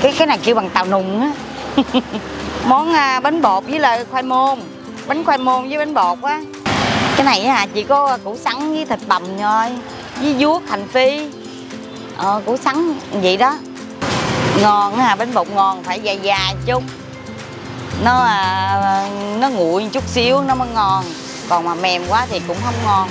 Cái này kêu bằng tàu nùng á. Món bánh bột với lại khoai môn. Bánh khoai môn với bánh bột á. Cái này á chỉ có củ sắn với thịt bằm thôi, với vuốt hành phi. Củ sắn vậy đó. Ngon á, bánh bột ngon phải dài dài chút. Nó nguội chút xíu nó mới ngon. Còn mà mềm quá thì cũng không ngon.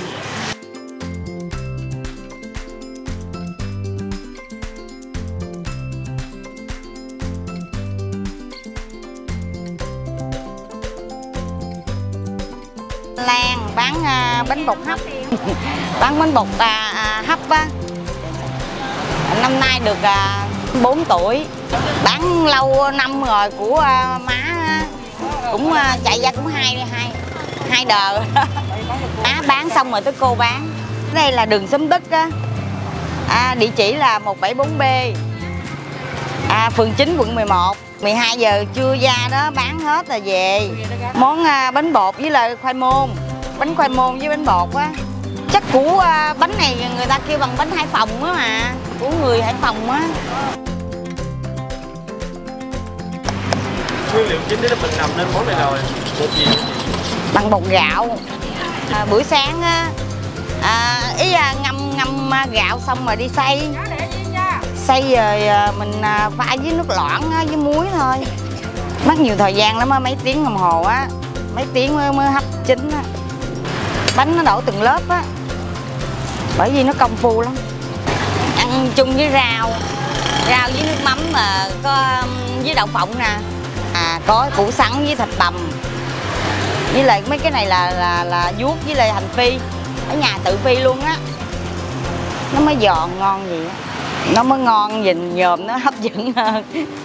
Lan bán bánh bột hấp. Bán bánh bột hấp á. Năm nay được 4 tuổi. Bán lâu năm rồi của má cũng chạy ra cũng hai đời. Má bán xong rồi tới cô bán. Đây là đường Xóm Đức á. Địa chỉ là 174B, phường 9 quận 11. 12 giờ trưa ra đó bán hết rồi về. Món bánh bột với lại khoai môn. Bánh khoai môn với bánh bột á. Chắc của bánh này người ta kêu bằng bánh Hải Phòng á mà. Của người Hải Phòng á. Nguyên liệu chính để mình làm nên món này rồi. Bột gì? Bằng bột gạo. Buổi sáng á, ý là ngâm gạo xong rồi đi xay. Xay rồi mình pha với nước loãng á, với muối thôi. Mất nhiều thời gian lắm á, mấy tiếng đồng hồ á. Mấy tiếng mới hấp chín á. Bánh nó đổ từng lớp á. Bởi vì nó công phu lắm. Ăn chung với rau. Rau với nước mắm mà có với đậu phộng nè. Có củ sắn với thịt bằm. Với lại mấy cái này là vuốt với lại hành phi. Ở nhà tự phi luôn á. Nó mới giòn ngon gì á. Nó mới ngon, nhìn nhòm nó hấp dẫn hơn.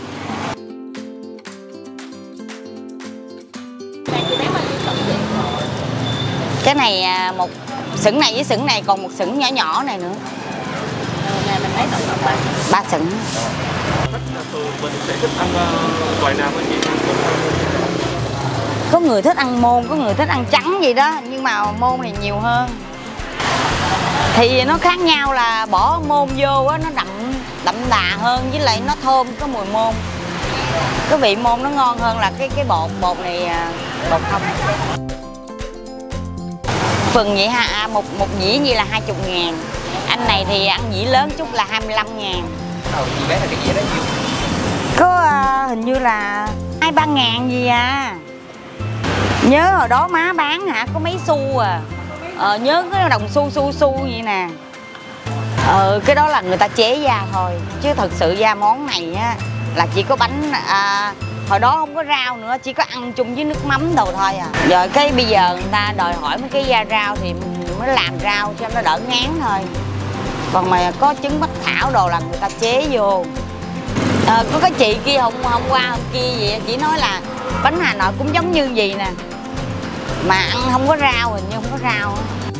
Cái này một sửng này với sửng này, còn một sửng nhỏ nhỏ này nữa. Ngày mình lấy tổng 3 sửng. Mình sẽ thích ăn loại nào anh chị? Có người thích ăn môn, có người thích ăn trắng gì đó. Nhưng mà môn thì nhiều hơn. Thì nó khác nhau là bỏ môn vô á, nó đậm đà hơn. Với lại nó thơm, có mùi môn. Cái vị môn nó ngon hơn là cái bột này bột không. Phần vậy ha, một dĩa như là 20.000. Anh này thì ăn dĩa lớn chút là 25.000. Chị bé là cái dĩa đó nhiêu? Có hình như là 2-3 ngàn gì à. Nhớ hồi đó má bán hả, có mấy xu à. Nhớ cái đồng xu vậy nè. Cái đó là người ta chế ra thôi. Chứ thật sự ra món này á là chỉ có bánh. Hồi đó không có rau nữa, chỉ có ăn chung với nước mắm đồ thôi à. Rồi cái bây giờ người ta đòi hỏi mấy cái gia rau thì mình mới làm rau cho nó đỡ ngán thôi. Còn mà có trứng bắc thảo đồ là người ta chế vô. Có cái chị kia hôm qua hôm kia vậy, chị nói là bánh Hà Nội cũng giống như gì nè. Mà ăn không có rau, hình như không có rau.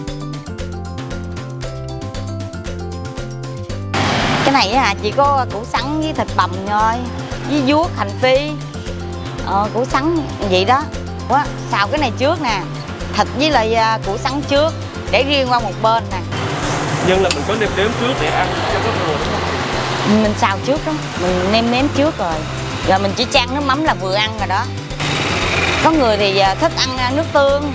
Cái này á chỉ có củ sắn với thịt bằm thôi, với vuốt hành phi. Củ sắn vậy đó. Xào cái này trước nè. Thịt với lại củ sắn trước, để riêng qua một bên nè. Nhưng là mình có nêm nếm trước để ăn cho có mùi đúng không? Mình xào trước đó, mình nêm nếm trước rồi. Rồi mình chỉ chan nước mắm là vừa ăn rồi đó. Có người thì thích ăn nước tương.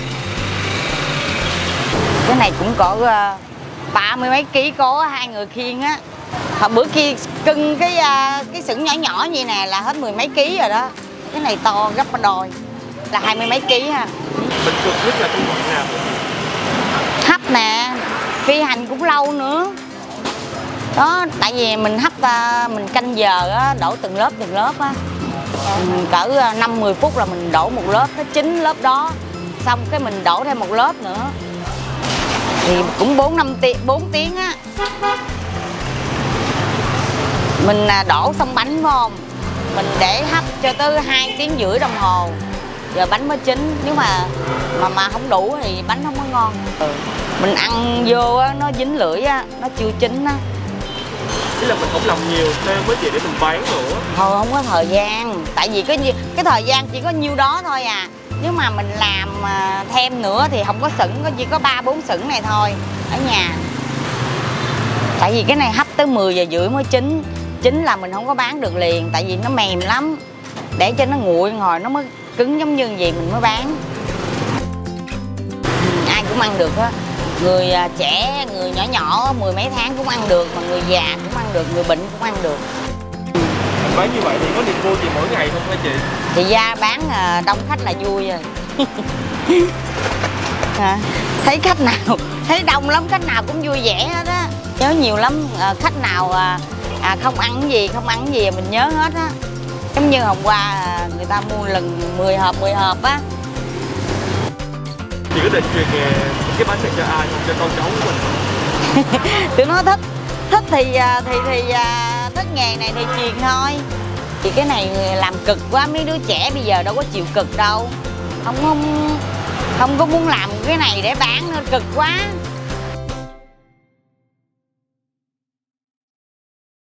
Cái này cũng có 30 mấy ký, có 2 người khiêng á. Hồi bữa kia cưng cái sửng nhỏ nhỏ vậy nè là hết 10 mấy ký rồi đó. Cái này to gấp đôi, là 20 mấy ký ha. Mình cực nhất là công đoạn nào? Hấp nè, phi hành cũng lâu nữa. Đó, tại vì mình hấp mình canh giờ á, đổ từng lớp á. Cỡ 5-10 phút là mình đổ một lớp, nó chín lớp đó. Xong cái mình đổ thêm một lớp nữa. Thì cũng 4 tiếng á. Mình đổ xong bánh phải không? Mình để hấp cho tới 2,5 tiếng đồng hồ. Rồi bánh mới chín. Nếu mà không đủ thì bánh không có ngon. Mình ăn vô á, nó dính lưỡi á, nó chưa chín á. Tức là mình không làm nhiều thêm với chị để mình bán nữa. Thôi không có thời gian. Tại vì cái thời gian chỉ có nhiêu đó thôi à. Nếu mà mình làm thêm nữa thì không có sửng, chỉ có 3-4 sửng này thôi ở nhà. Tại vì cái này hấp tới 10 giờ rưỡi mới chín. chính là mình không có bán được liền, tại vì nó mềm lắm, để cho nó nguội ngồi nó mới cứng giống như gì mình mới bán. Ai cũng ăn được á, người trẻ, người nhỏ nhỏ 10 mấy tháng cũng ăn được, mà người già cũng ăn được, người bệnh cũng ăn được. Anh bán như vậy thì có niềm vui gì mỗi ngày không hả chị? Thì ra bán đông khách là vui rồi. Thấy khách nào, thấy đông lắm, khách nào cũng vui vẻ hết á. Nhớ nhiều lắm, khách nào không ăn cái gì, không ăn cái gì mình nhớ hết á. Giống như hôm qua người ta mua lần 10 hộp á. Chị có định truyền nghề cái bánh này cho ai không? Cho con cháu của mình không? Tụi nó thích thì thích nghề này thì truyền thôi. Thì cái này làm cực quá, mấy đứa trẻ bây giờ đâu có chịu cực đâu. Không có muốn làm cái này để bán nữa, cực quá.